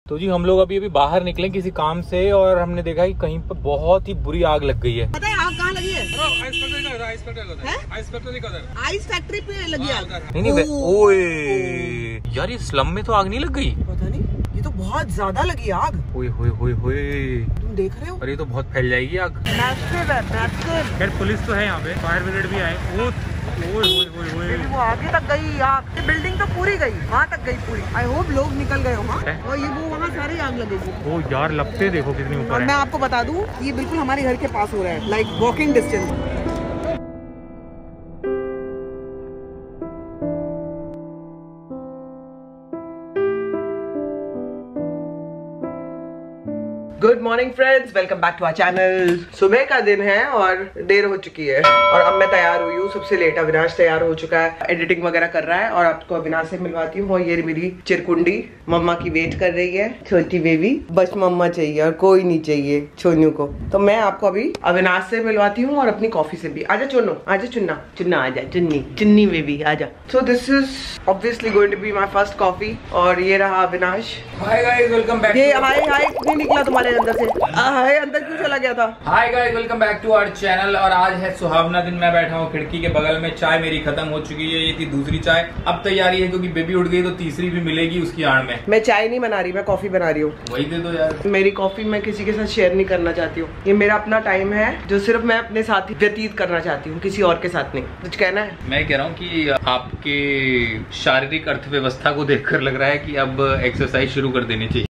तो जी हम लोग अभी बाहर निकले किसी काम से और हमने देखा कि कहीं पर बहुत ही बुरी आग लग गई है। पता है आग कहाँ लगी है? आइस फैक्ट्री पे लगी आग। नहीं ओए यार, ये स्लम में तो आग नहीं लग गई। पता नहीं, ये तो बहुत ज्यादा लगी आग। ओए होए होए होए, तुम देख रहे हो? अरे ये तो बहुत फैल जाएगी आग। खैर पुलिस तो है यहाँ पे, फायर ब्रिगेड भी आए। वो आगे तक गई आग, बिल्डिंग तो पूरी गई, वहाँ तक गई पूरी। आई होप लोग निकल गए होंगे और ये वो वहाँ सारी आग लगेगी। ओ यार, लगते देखो कितनी ऊपर और है। मैं आपको बता दूं, ये बिल्कुल हमारे घर के पास हो रहा है, like walking distance. Good morning friends, welcome back to our channel. सुबह का दिन है और देर हो चुकी है और अब मैं तैयार हुई हूँ सबसे लेट। अविनाश तैयार हो चुका है, एडिटिंग वगैरह कर रहा है और आपको अविनाश से मिलवाती हूँ। और ये मेरी चिरकुंडी मम्मा की वेट कर रही है, छोटी बेबी। बस मम्मा चाहिए और कोई नहीं चाहिए छोनू को। तो मैं आपको अभी अविनाश से मिलवाती हूँ और अपनी कॉफी से भी। आजा चुन्नू, आजा चुन्ना, चुन्ना आजा, चुन्नी चुन्नी बेबी आजा। So this is obviously going to be my first coffee. और ये रहा Avinash. Hi guys, welcome back. ये हाय हाय नहीं निकला तुम्हारे अंदर से, हाय अंदर क्यों चला गया था? Hi guys, welcome back to our channel. और आज है सुहावना दिन। मैं बैठा हूँ खिड़की के बगल में, चाय मेरी खत्म हो चुकी है। ये थी दूसरी चाय, अब तैयारी है क्योंकि बेबी उठ गई तो तीसरी भी मिलेगी उसकी आड़ में। मैं चाय नहीं बना रही, मैं कॉफी बना रही हूँ। वही दे दो यार। मेरी कॉफी मैं किसी के साथ शेयर नहीं करना चाहती हूँ। ये मेरा अपना टाइम है जो सिर्फ मैं अपने साथ ही व्यतीत करना चाहती हूँ, किसी और के साथ नहीं। कुछ कहना है? मैं कह रहा हूँ कि आपके शारीरिक अर्थव्यवस्था को देखकर लग रहा है कि अब एक्सरसाइज शुरू कर देनी चाहिए।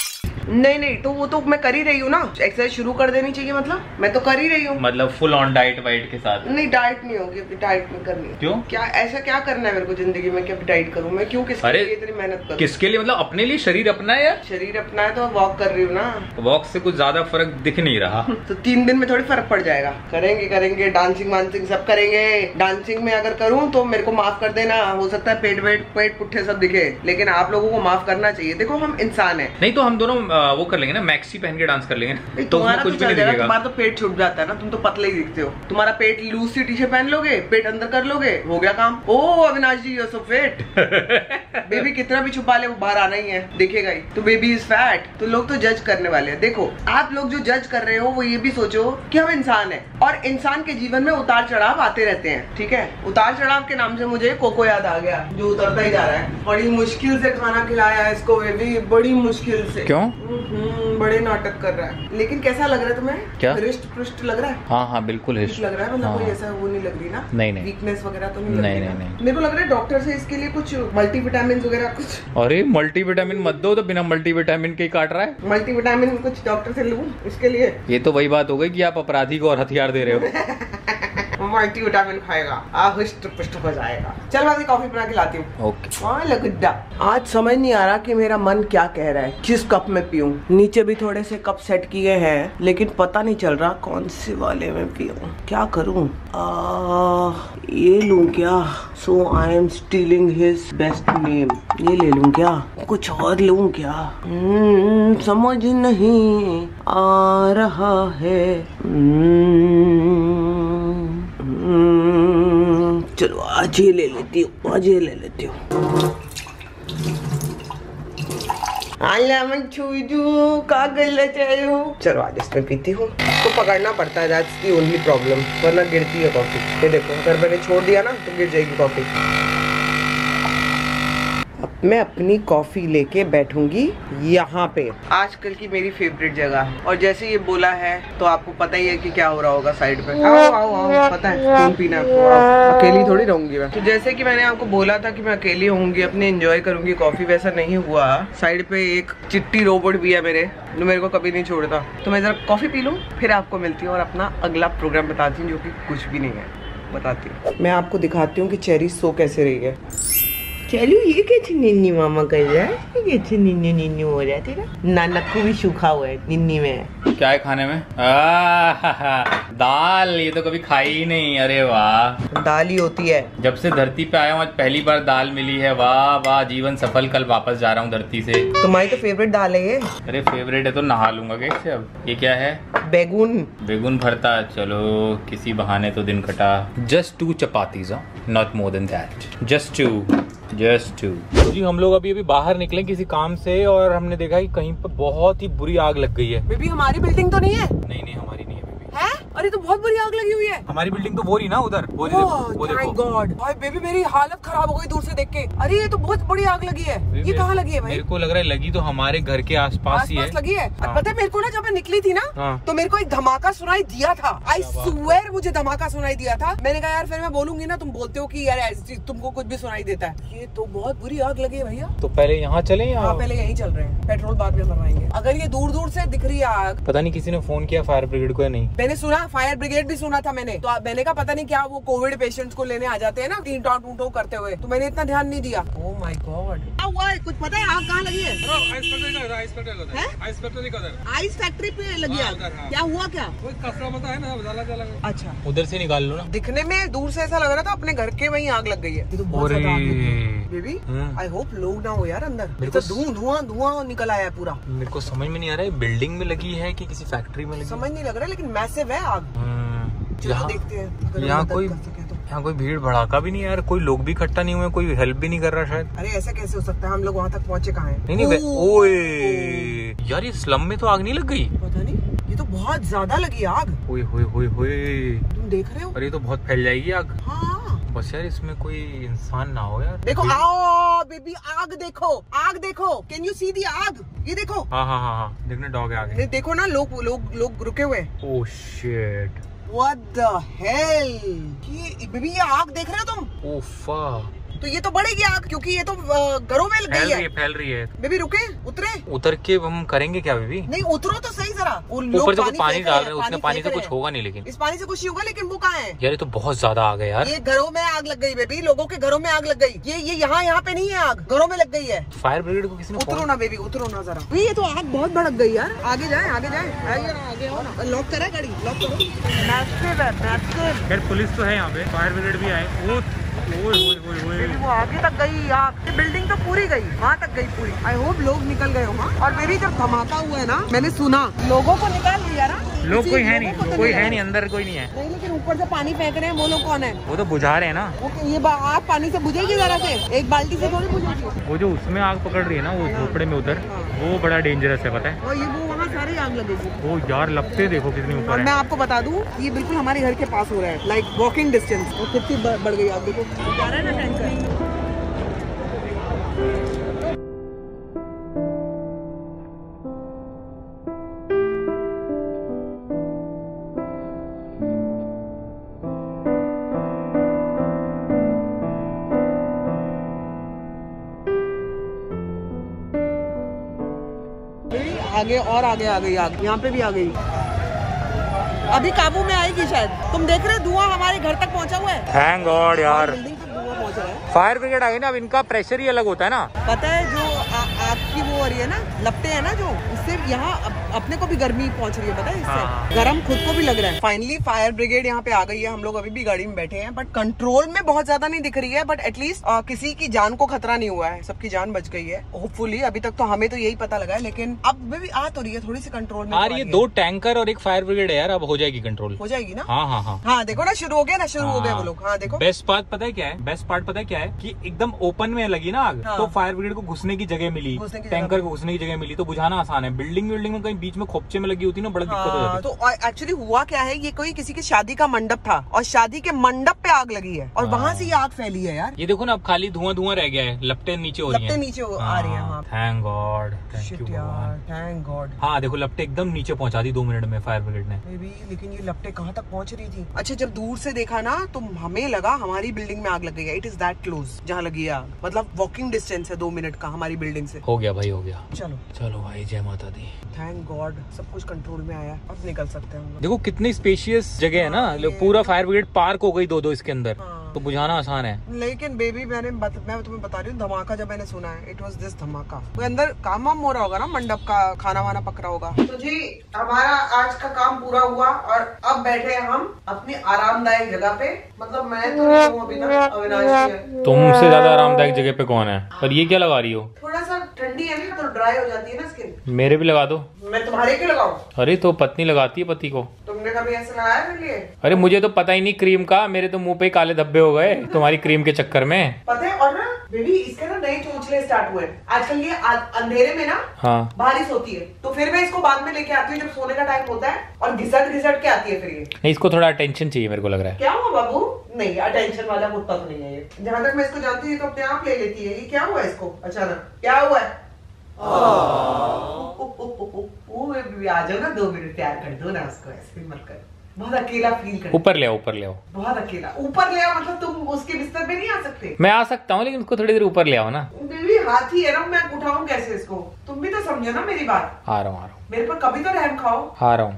नहीं नहीं, तो वो तो मैं कर ही रही हूँ ना। एक्सरसाइज शुरू कर देनी चाहिए मतलब मैं तो कर ही रही हूँ। मतलब फुल ऑन डाइट वाइट के साथ? नहीं, डाइट नहीं होगी अभी, डाइट नहीं करनी। क्यों? क्या ऐसा क्या करना है मेरे को जिंदगी में कि अभी डाइट करूँ? मैं क्यों, किसके लिए इतनी मेहनत करूँ? किसके लिए? मतलब अपने लिए, शरीर अपना है यार। शरीर अपना है तो वॉक कर रही हूँ ना। वॉक से कुछ ज्यादा फर्क दिख नहीं रहा। तो 3 दिन में थोड़ी फर्क पड़ जाएगा। करेंगे करेंगे, डांसिंग वांसिंग सब करेंगे। डांसिंग में अगर करूँ तो मेरे को माफ कर देना, हो सकता है पेट पुट्ठे सब दिखे, लेकिन आप लोगों को माफ करना चाहिए। देखो हम इंसान है। नहीं तो हम दोनों वो कर लेंगे ना, मैक्सी पहन के डांस कर लेंगे। तो तुम्हारा कुछ भी नहीं दिखेगा। तुम्हारा तो पेट छूट जाता है ना, तुम तो पतले ही दिखते हो। तुम्हारा पेट लूज सी टी शर्ट पहन लोगे, पेट अंदर कर लोगे, हो गया काम। Oh Avinash ji, you so fit. Baby कितना भी छुपा ले वो बाहर आना ही है, दिखेगा ही। तो बेबी इज फैट, तो लोग तो जज करने वाले हैं। देखो आप लोग जो जज कर रहे हो वो ये भी सोचो कि हम इंसान है और इंसान के जीवन में उतार चढ़ाव आते रहते हैं, ठीक है। उतार चढ़ाव के नाम से मुझे कोको याद आ गया, जो उतरता ही जा रहा है। बड़ी मुश्किल से खाना खिलाया है इसको बेबी, बड़ी मुश्किल से। क्यों? बड़े नाटक कर रहा है। लेकिन कैसा लग रहा है तुम्हें? क्या? हृष्ट पुष्ट लग रहा है? हाँ हाँ बिल्कुल हृष्ट लग रहा है। मतलब हाँ। कोई ऐसा वो नहीं लग रही ना? नहीं नहीं, वीकनेस वगैरह तो नहीं लग रही? नहीं। मेरे को लग रहा है डॉक्टर से इसके लिए कुछ मल्टीविटामिन वगैरह कुछ। अरे मल्टीविटामिन मत दो, तो बिना मल्टीविटामिन के ही काट रहा है। मल्टीविटामिन कुछ डॉक्टर से लूं इसके लिए? ये तो वही बात हो गई कि आप अपराधी को और हथियार दे रहे हो। मल्टीविटामिन खाएगा, हृष्ट पुष्ट हो जाएगा। चल मैं कॉफी बना के लाती हूँ। ओके। लगुड्डा, आज समझ नहीं आ रहा कि मेरा मन क्या कह रहा है, किस कप में पीऊं। नीचे भी थोड़े से कप सेट किए हैं, लेकिन पता नहीं चल रहा कौन से वाले में पीऊं। क्या करूं? ये लूं क्या? So I am stealing his best name. ये ले लूं क्या? कुछ और लूं क्या? समझ नहीं आ रहा है। चलो आज ये ले लेती हूँ, आज ये ले लेती हूँ। चलो आज इसमें पीती हूँ। तो पकड़ना पड़ता है, दैट्स दी ओनली प्रॉब्लम, वरना गिरती है कॉफी। ये देखो, अगर मैंने छोड़ दिया ना तो गिर जाएगी कॉफी। अब मैं अपनी कॉफी लेके बैठूंगी यहाँ पे, आजकल की मेरी फेवरेट जगह। और जैसे ये बोला है तो आपको पता ही है कि क्या हो रहा होगा साइड पे। आओ, पता है कौन पीना है आपको? अकेली थोड़ी रहूंगी मैं। तो जैसे कि मैंने आपको बोला था कि मैं अकेली होंगी, अपने एंजॉय करूंगी कॉफी, वैसा नहीं हुआ। साइड पे एक चिट्टी रोबोट भी है मेरे, जो मेरे को कभी नहीं छोड़ता। तो मैं जरा कॉफी पी लूँ, फिर आपको मिलती हूँ और अपना अगला प्रोग्राम बताती हूँ, जो कि कुछ भी नहीं है, बताती हूँ। मैं आपको दिखाती हूँ कि चेरी सो कैसे रही है। चलो ये कैसे निन्नी मामा कर रहा है? कैसे निन्नी हो रहा है तेरा? नानक को भी सूखा हुआ है निन्नी में। क्या है खाने में? दाल। ये तो कभी खाई ही नहीं। अरे वाह, दाल ही होती है। जब से धरती पे आया हूँ आज पहली बार दाल मिली है। वाह वाह, जीवन सफल। कल वापस जा रहा हूँ धरती से। तुम्हारी तो फेवरेट दाल है ये। अरे फेवरेट है तो नहा लूंगा कैसे अब। ये क्या है? बेगुन भरता। चलो किसी बहाने तो दिन कटा। Just 2 chapatis, not more than that. Just 2। Just two. तो जी हम लोग अभी बाहर निकले किसी काम से और हमने देखा कि कहीं पर बहुत ही बुरी आग लग गई है। बेबी हमारी बिल्डिंग तो नहीं है? नहीं नहीं हमारी नहीं है बेबी। है? अरे तो बहुत बुरी आग लगी हुई है। हमारी बिल्डिंग तो वो रही ना उधर, वो देखो। गॉड भाई बेबी मेरी हालत खराब हो गई दूर से देख के। अरे ये तो बहुत बड़ी आग लगी है। ये कहाँ लगी है भाई? मेरे को लग रहा है लगी तो हमारे घर के आसपास ही है। लगी है। पता है मेरे को ना जब मैं निकली थी ना तो मेरे को एक धमाका सुनाई दिया था। आई स्वेयर मुझे धमाका सुनाई दिया था। मैंने कहा यार फिर मैं बोलूंगी ना, तुम बोलते हो कि यार तुमको कुछ भी सुनाई देता है। ये तो बहुत बुरी आग लगी है भैया। तो पहले यहाँ चले या पहले यहीं चल रहे हैं, पेट्रोल बाद में भरवाएंगे। अगर ये दूर दूर से दिख रही है आग, पता नहीं किसी ने फोन किया फायर ब्रिगेड को या नहीं। मैंने सुना फायर ब्रिगेड भी सुना था मैंने, तो मैंने कहा पता नहीं क्या वो कोविड पेशेंट्स को लेने आ जाते हैं ना टीन टॉ करते हुए, तो मैंने इतना ध्यान नहीं दिया। ओह माय गॉड, क्या हुआ है? कुछ पता है आग कहाँ लगी है? आइस फैक्ट्री पे लगी आग। क्या हुआ? क्या अच्छा उधर से निकाल लो ना। दिखने में दूर से ऐसा लग रहा था अपने घर के वहीं आग लग गई है। ये तो बहुत ज्यादा आग लगी है बेबी। आई होप लोग ना हो यार अंदर। तो धुआं निकल आया है पूरा। मेरे को समझ में नहीं आ रहा है बिल्डिंग में लगी है कि किसी फैक्ट्री में लगी, समझ नहीं लग रहा है, लेकिन मैसिव है आग। यहाँ देखते हैं यहाँ कोई भीड़ भड़ाका भी नहीं है यार, कोई लोग भी इकट्ठा नहीं हुए, कोई हेल्प भी नहीं कर रहा शायद। अरे ऐसा कैसे हो सकता है? हम लोग वहाँ तक पहुँचे कहाँ हैं? नहीं ओए यार ये स्लम में तो आग नहीं लग गई? पता नहीं, ये तो बहुत ज्यादा लगी आग। ओए होए तुम देख रहे हो? अरे ये तो बहुत फैल जाएगी आग। हाँ बस यार इसमें कोई इंसान ना हो यार। देखो आओ बेबी, आग देखो। कैन यू सी दी आग? ये देखो। हाँ देखने डॉग है आगे। देखो ना लोग रुके हुए। Oh shit, What the hell? Baby ये आग देख रहे हो तुम? ओफा, तो ये तो बढ़ेगी आग क्योंकि ये तो घरों में गई है। फैल रही है। बेबी रुके, उतर के हम करेंगे क्या बेबी? नहीं उतरो तो सही जरा। ऊपर से कुछ पानी डाल रहे हैं, उसमें पानी से कुछ होगा नहीं, लेकिन इस पानी से कुछ नहीं होगा। लेकिन वो कहाँ है यार? ये तो बहुत ज्यादा आग है यार। ये घरों में आग लग गई बेबी, लोगों के घरों में आग लग गई। ये यहाँ पे नहीं है आग, घरों में लग गई है। फायर ब्रिगेड को किसी ने उतरो ना बेबी, उतरो ना जरा। ये तो आग बहुत भड़क गई यार। आगे जाए आगे लॉक करा गाड़ी, लॉक करो। खैर पुलिस तो है यहाँ पे, फायर ब्रिगेड भी आए। वो आगे तक गई आग, बिल्डिंग तो पूरी गई, वहाँ तक गई पूरी। आई होप लोग निकल गए होंगे। और बेबी जब धमाका हुआ है ना, मैंने सुना लोगों को निकाल लिया ना। लोग कोई है नहीं, अंदर कोई नहीं है। नहीं, लेकिन ऊपर से पानी फेंक रहे हैं, वो लोग कौन है? वो तो बुझा रहे हैं ना। ये आग पानी से बुझेगी जरा से, एक बाल्टी से थोड़ी बुझेगी। वो जो उसमें आग पकड़ रही है ना, वो झोपड़े में उधर, वो बड़ा डेंजरस है पता है। और ये वो वहाँ सारी आग लगेगी। वो यार लगते देखो कितनी ऊपर और है। मैं आपको बता दूं, ये बिल्कुल हमारे घर के पास हो रहा है, लाइक वॉकिंग डिस्टेंस। और कितनी बढ़ गई आग देखो, जा रहा है ना टैंकर। आगे और आगे आ गई आग, यहाँ पे भी आ गई। अभी काबू में आएगी शायद। तुम देख रहे हो धुआं हमारे घर तक पहुँचा हुआ है। थैंक गॉड यार, बिल्डिंग तक धुआं पहुँच रहा है। फायर ब्रिगेड आई ना, अब इनका प्रेशर ही अलग होता है ना। पता है जो आग की वो हो रही है ना, लपटे हैं ना जो, इससे यहाँ अपने को भी गर्मी पहुँच रही है, पता है इससे गर्म खुद को भी लग रहा है। फाइनली फायर ब्रिगेड यहाँ पे आ गई है। हम लोग अभी भी गाड़ी में बैठे हैं, बट कंट्रोल में बहुत ज्यादा नहीं दिख रही है, बट एटलीस्ट किसी की जान को खतरा नहीं हुआ है, सबकी जान बच गई है होपफुली। अभी तक तो हमें तो यही पता लगा है, लेकिन अब भी आ तो रही है थोड़ी सी कंट्रोल में। यार ये 2 टैंकर और एक फायर ब्रिगेड है यार, अब हो जाएगी कंट्रोल, हो जाएगी ना। हाँ देखो ना शुरू हो गया ना, शुरू हो गए वो लोग। हाँ देखो, बेस्ट पार्ट पता है क्या है? बेस्ट पार्ट पता है क्या है कि एकदम ओपन में लगी ना आग, तो फायर ब्रिगेड को घुसने की जगह मिली, टैंकर को घुसने की जगह मिली, तो बुझाना आसान है। बिल्डिंग में कहीं बीच में खोपचे में लगी होती ना, बड़ा दिक्कत हो जाती। तो एक्चुअली हुआ क्या है, ये कोई किसी की शादी का मंडप था और शादी के मंडप पे आग लगी है और वहाँ से ये आग फैली है यार। ये देखो ना, अब खाली धुआं रह गया है, लपटें नीचे हो रही हैं। लपटें नीचे आ रही हैं। Thank God, thank God. हाँ देखो लपटें एकदम नीचे पहुँचा दी 2 मिनट में फायर ब्रिगेड ने। लेकिन ये लपटें कहाँ तक पहुँच रही थी? अच्छा जब दूर से देखा ना तो हमें लगा हमारी बिल्डिंग में आग लग गई है। इट इज दैट क्लोज जहाँ लगी है आग, मतलब वॉकिंग डिस्टेंस है 2 मिनट का हमारी बिल्डिंग से। हो गया भाई, हो गया। चलो भाई, जय माता दी। थैंक गॉड सब कुछ कंट्रोल में आया, अब निकल सकते हैं। देखो कितनी स्पेशियस जगह है ना, पूरा फायर ब्रिगेड पार्क हो गई 2-2 इसके अंदर, तो बुझाना आसान है। लेकिन बेबी मैं तुम्हें बता रही हूँ, धमाका जब मैंने सुना है, इट वाज दिस धमाका। कोई अंदर काम वाम हो रहा होगा ना, मंडप का खाना वाना पक रहा होगा। तो जी हमारा आज का काम पूरा हुआ और अब बैठे हैं हम अपनी आरामदायक जगह पे। मतलब मैं तो नहीं हूँ अभी तक, अविनाश है। तुमसे ज्यादा आरामदायक जगह पे कौन है? पर ये क्या लगा रही हो? थोड़ा सा ठंडी है ना तो ड्राई हो जाती है ना स्किन। मेरे भी लगा दो। मैं तुम्हारे क्यों लगाऊं? अरे तो पत्नी लगाती है पति को। तुमने कभी ऐसा लगाया मेरे लिए? अरे मुझे तो पता ही नहीं क्रीम का, मेरे तो मुंह पे काले धब्बे हो गए तुम्हारी क्रीम के चक्कर में। पता है, और ना बेबी इसके ना नए चोंचले स्टार्ट हुए आजकल। ये अंधेरे में ना हाँ बारिश होती है तो फिर मैं इसको बाद में लेके आती हूँ जब सोने का टाइम होता है, और घिसट घिसट के आती है फिर ये। नहीं, इसको थोड़ा अटेंशन चाहिए मेरे को लग रहा है। क्या हुआ बाबू? नहीं, अटेंशन वाला कुत्ता तो नहीं है ये। जहाँ तक मैं इसको जानती हूँ तो अपने आप ले लेती है। ये क्या हुआ इसको अचानक? क्या हुआ है? आ जाओ ना, 2 मिनट प्यार कर दो ना उसको, ऐसे मत कर। बहुत अकेला फील कर। ऊपर ले आओ, ऊपर ले आओ। बहुत अकेला। ऊपर ले आओ मतलब तुम उसके बिस्तर पे नहीं आ सकते? मैं आ सकता हूँ लेकिन उसको थोड़ी देर ऊपर ले आओ ना। बेबी हाथी है ना, मैं उठाऊं कैसे इसको? तुम भी तो समझो ना मेरी बात। आ रहा हूँ मेरे पर कभी तो रहम खाओ। आ रहा हूँ।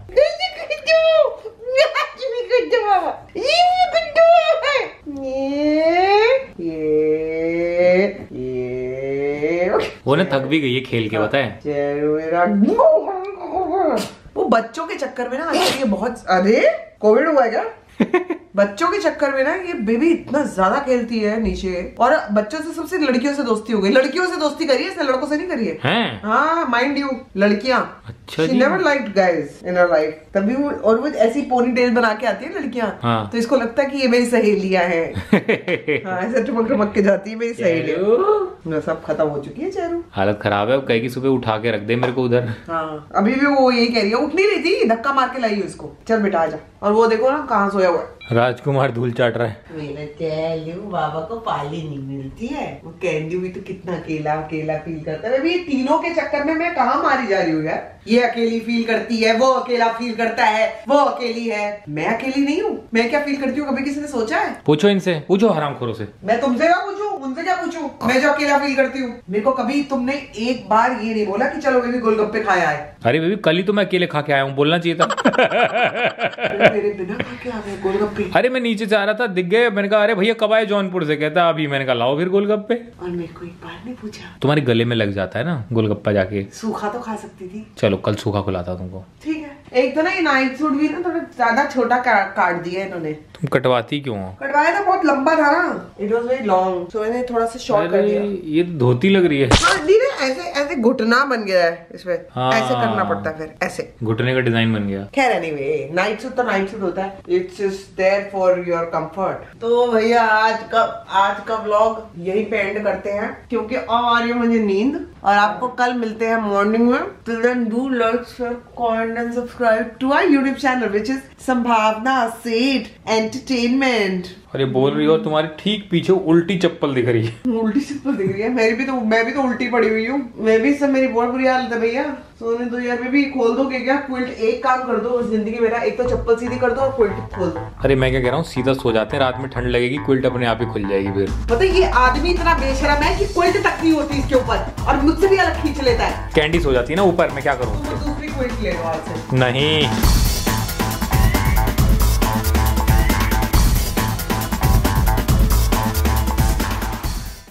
वो ना थक भी गई है खेल के, बताए। वो बच्चों के चक्कर में ना आजकल ये बहुत, अरे कोविड हुआ है क्या? बच्चों के चक्कर में ना ये बेबी इतना ज्यादा खेलती है नीचे, और बच्चों से सबसे लड़कियों से दोस्ती हो गई। लड़कियों से दोस्ती करी है इसने, लड़कों से नहीं करी है। हाँ माइंड यू, लड़कियां। अच्छा She never liked guys in her life। तभी वो, और वो ऐसी पोनी टेल बना के आती है लड़कियां। हाँ। तो इसको लगता है कि ये मेरी सहेलियां हैं। हाँ, ऐसे टुमक टुमक के जाती है मेरी सहेलियां। सब खत्म हो चुकी है चेरू। हालत खराब है, कहेगी सुबह उठा के रख दे मेरे को उधर। हाँ, अभी भी वो यही कह रही है, उठ नहीं रही थी, धक्का मार के लाई उसको। चल बेटा आजा। और वो देखो ना कहाँ सोया हुआ है। राजकुमार धूल चाट रहा है। मेरा कैंडू बाबा को पाली नहीं मिलती है। वो कैंडू भी तो कितना अकेला अकेला फील करता है। ये तीनों के चक्कर में मैं कहाँ मारी जा रही हूँ यार। ये अकेली फील करती है, वो अकेला फील करता है, वो अकेली है। मैं अकेली नहीं हूँ। मैं क्या फील करती हूँ कभी किसी ने सोचा है? पूछो इनसे, पूछो हरामखोरों से। मैं तुमसे क्या पूछूं, उनसे क्या पूछूं? मैं जो अकेला फील करती हूँ। मेरे को कभी तुमने एक बार ये नहीं बोला कि चलो बेबी गोलगप्पे खाया है। अरे बेबी कल ही तो मैं अकेले खा के आया हूँ, बोलना चाहिए था। मेरे बिना खा के आ गए गोलगप्पे। अरे मैं नीचे जा रहा था, दिख गए, मैंने कहा अरे भैया कब आए जौनपुर से, कहता अभी। मैंने कहा लाओ फिर गोलगप्पे। और मेरे को एक बार नहीं पूछा। तुम्हारे गले में लग जाता है ना गोलगप्पा जाके। सूखा तो खा सकती थी। चलो कल सूखा खिलाता तुमको। ठीक है। एक तो ना ये नाइट सूट भी ना थोड़ा ज्यादा छोटा काट दिया इन्होंने। तुम कटवाती क्यों हो? कटवाया था, बहुत लंबा था ना। It was very long, so मैंने थोड़ा सा शॉर्ट कर दिया। ये धोती लग रही है। हाँ, नहीं ना, ऐसे ऐसे घुटना बन गया है इसमें। हाँ। ऐसे करना पड़ता है, फिर ऐसे घुटने का डिजाइन बन गया। खैर एनीवे, नाइट सूट तो नाइट सूट होता है। It's just there for your comfort. तो भैया आज का व्लॉग यही पे एंड करते हैं, क्योंकि आ रही है मुझे नींद। और आपको कल मिलते हैं मॉर्निंग में। Till then do like, share, comment and subscribe to our YouTube channel which is Sambhavna Seth entertainment. अरे बोल रही हो, तुम्हारी ठीक पीछे उल्टी चप्पल दिख रही है। उल्टी चप्पल दिख रही है। मैं भी तो उल्टी पड़ी हुई हूँ। मैं भी, सब मेरी बहुत बुरी हालत है भैया। सोने दो यार। मैं भी खोल दो क्या? क्विल्ट एक काम कर दो जिंदगी मेरा, एक तो चप्पल सीधी कर दो और क्विल्ट खोल दो। अरे मैं क्या कह रहा हूँ, सीधा सो जाते हैं, रात में ठंड लगेगी, क्विल्ट अपने आप ही खुल जाएगी फिर। पता है ये आदमी इतना बेशरम है कि क्विल्ट तक नहीं होती इसके ऊपर, और मुझसे भी अलग खींच लेता है। कैंडी सो जाती है ना ऊपर, मैं क्या करूँ? दूसरी क्विल्ट ले लो आज से। नहीं।